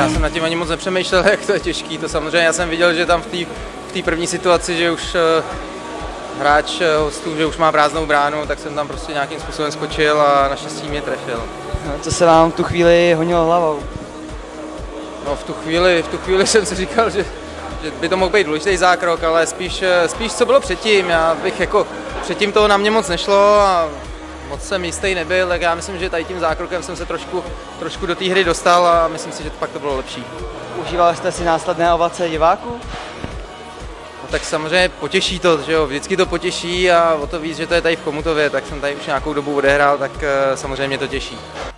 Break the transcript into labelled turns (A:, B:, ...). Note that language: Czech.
A: Já jsem nad tím ani moc nepřemýšlel, jak to je těžký. To samozřejmě já jsem viděl, že tam v té první situaci, že už hráč hostů, že už má prázdnou bránu, tak jsem tam prostě nějakým způsobem skočil a naštěstí mě trefil.
B: No, co se vám v tu chvíli honilo hlavou?
A: No v tu chvíli jsem si říkal, že by to mohl být důležitý zákrok, ale spíš co bylo předtím. Já bych jako předtím toho na mě moc nešlo a moc jsem jistý nebyl, tak já myslím, že tady tím zákrokem jsem se trošku do té hry dostal a myslím si, že pak to bylo lepší.
B: Užíval jste si následné ovace diváků?
A: No, tak samozřejmě potěší to, že jo, vždycky to potěší a o to víc, že to je tady v Chomutově, tak jsem tady už nějakou dobu odehrál, tak samozřejmě mě to těší.